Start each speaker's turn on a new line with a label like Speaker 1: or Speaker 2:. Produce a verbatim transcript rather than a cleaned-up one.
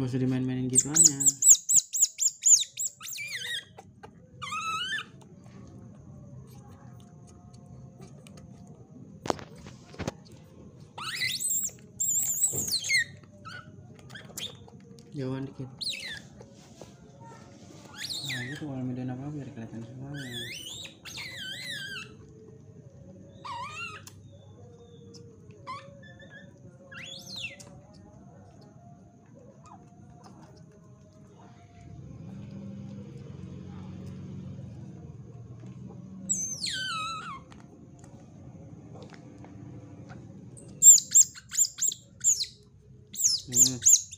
Speaker 1: Gak usah dimain-mainin gituannya. Jauhan dikit. Nah gitu kalau medan apa biar kelihatan semuanya.